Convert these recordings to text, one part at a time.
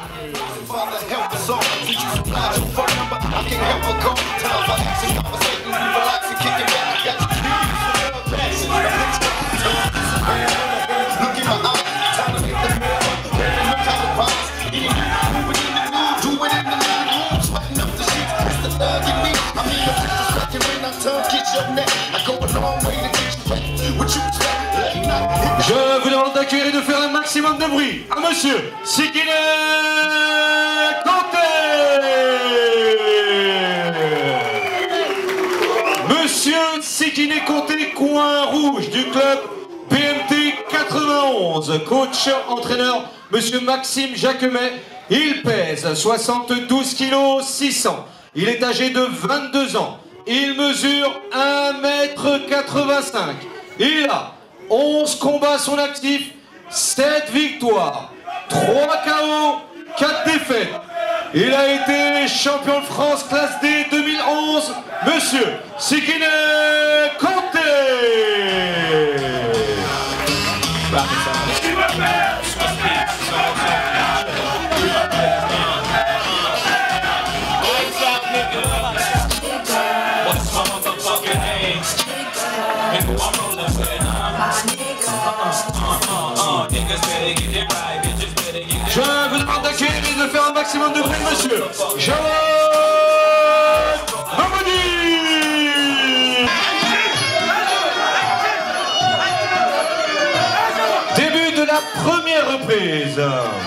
Je vous demande d'accueillir et de faire un maximum de bruit à monsieur Sikine Conté. Monsieur Sikine Conté, coin rouge du club BMT 91. Coach, entraîneur, monsieur Maxime Jacquemet. Il pèse 72 kg 600. Il est âgé de 22 ans. Il mesure 1,85 m. Il a 11 combats à son actif, 7 victoires, 3 KO, 4 défaites. Il a été champion de France classe D 2011, monsieur Sikine Conté. Je vous demande d'accueillir et de faire un maximum de bruit, monsieur Jawad Mamoudi. Début de la première reprise.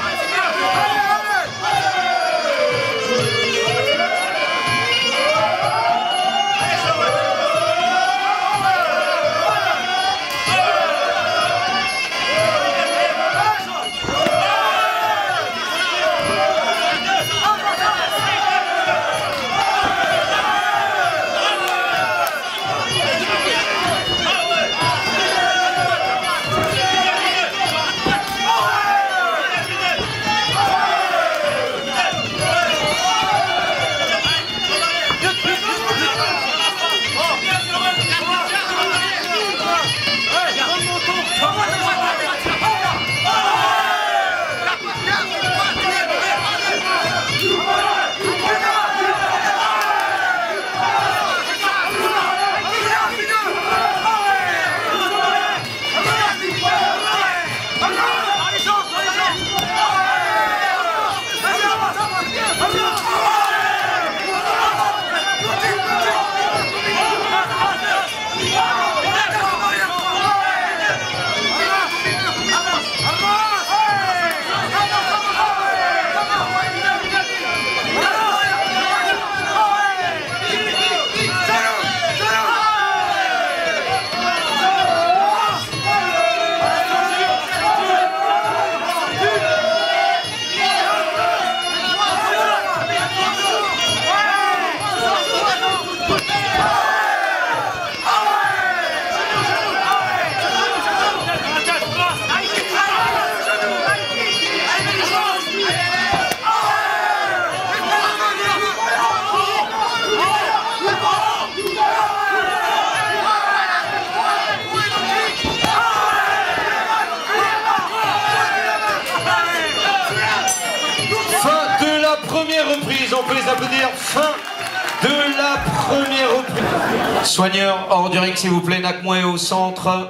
On peut les applaudir. Fin de la première reprise. Soigneur hors du ring, s'il vous plaît. Nakmoué au centre.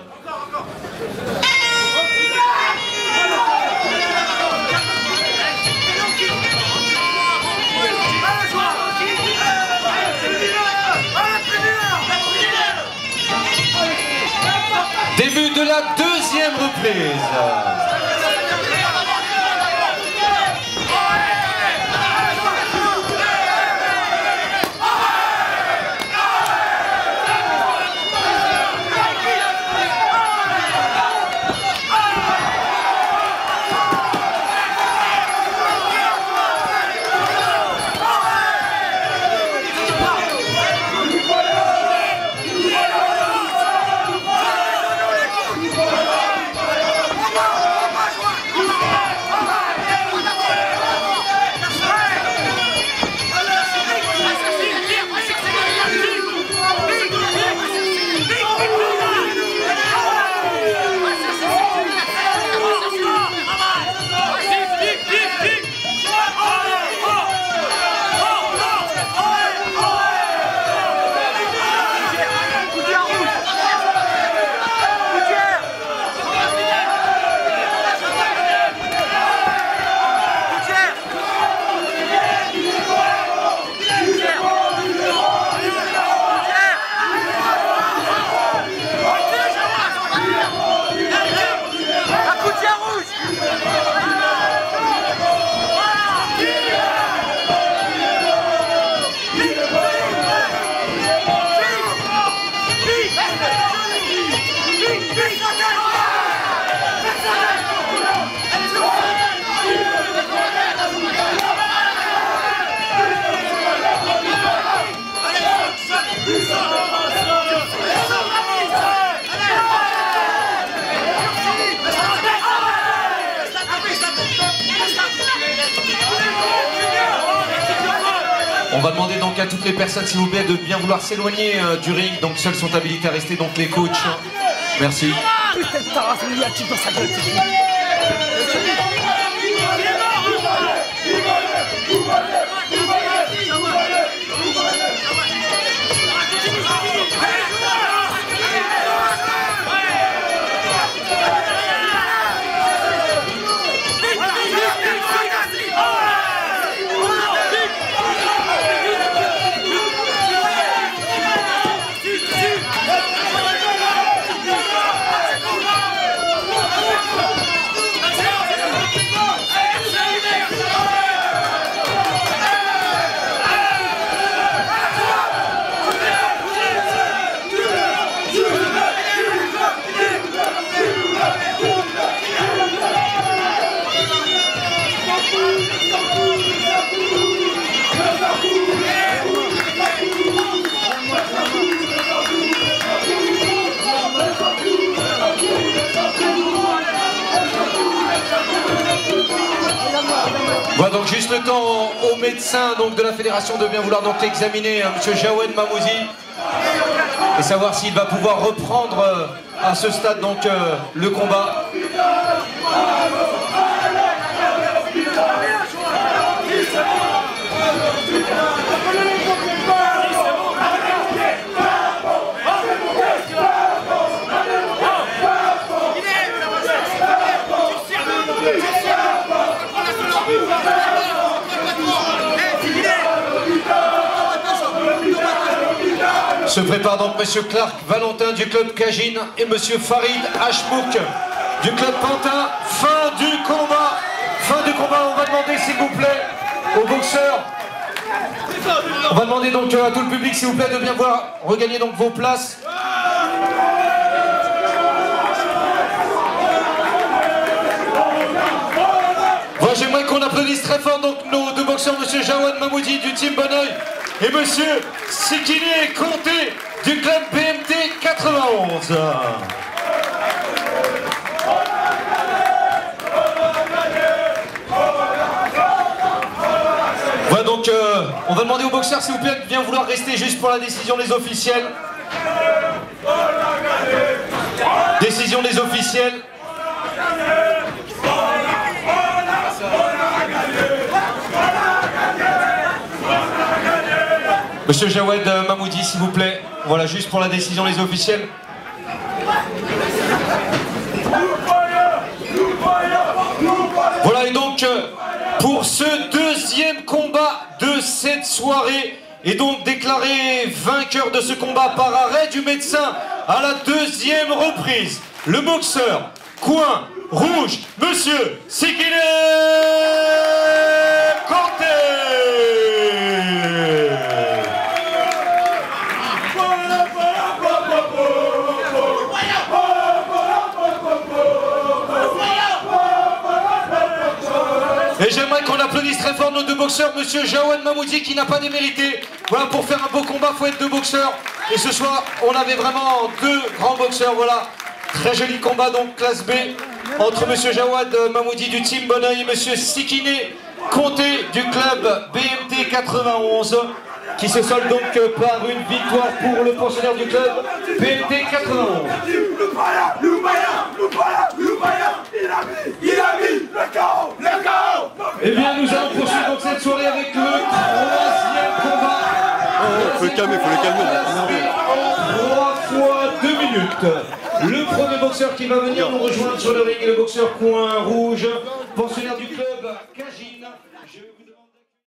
Début de la deuxième reprise. On va demander donc à toutes les personnes, s'il vous plaît, de bien vouloir s'éloigner du ring. Donc seuls sont habilités à rester, donc les coachs. Merci. Voilà donc juste le temps au médecin donc, de la fédération de bien vouloir donc examiner M. Jawed Mamoudy et savoir s'il va pouvoir reprendre à ce stade donc le combat. Se prépare donc M. Clark Valentin du club Kajin et M. Farid Hachmouk du club Pantin. Fin du combat. Fin du combat. On va demander s'il vous plaît aux boxeurs. On va demander donc à tout le public s'il vous plaît de bien voir regagner donc vos places. Voilà, j'aimerais qu'on applaudisse très fort donc nos deux boxeurs, M. Jawed Mamoudy du team Bonneuil et M. Sikine Conté du club BMT 91. Voilà donc on va demander aux boxeurs s'il vous plaît de bien vouloir rester juste pour la décision des officiels. Décision des officiels. Monsieur Jawed Mamoudy, s'il vous plaît. Voilà, juste pour la décision des officiels. Voilà, et donc, pour ce deuxième combat de cette soirée, est donc déclaré vainqueur de ce combat par arrêt du médecin à la deuxième reprise, le boxeur coin rouge, Monsieur Sikine Conté. Et j'aimerais qu'on applaudisse très fort nos deux boxeurs, Monsieur Jawed Mamoudy qui n'a pas démérité. Voilà, pour faire un beau combat, il faut être deux boxeurs. Et ce soir, on avait vraiment deux grands boxeurs, voilà. Très joli combat, donc classe B, entre Monsieur Jawed Mamoudy du team Bonneuil et Monsieur Sikine Conté du club BMT 91, qui se solde donc par une victoire pour le pensionnaire du club BMT 91. Eh bien, nous allons poursuivre donc cette soirée avec le troisième combat. Faut le calmer, faut le calmer. En 3 fois 2 minutes. Le premier boxeur qui va venir nous rejoindre sur le ring est le boxeur coin rouge, pensionnaire du club Kajin.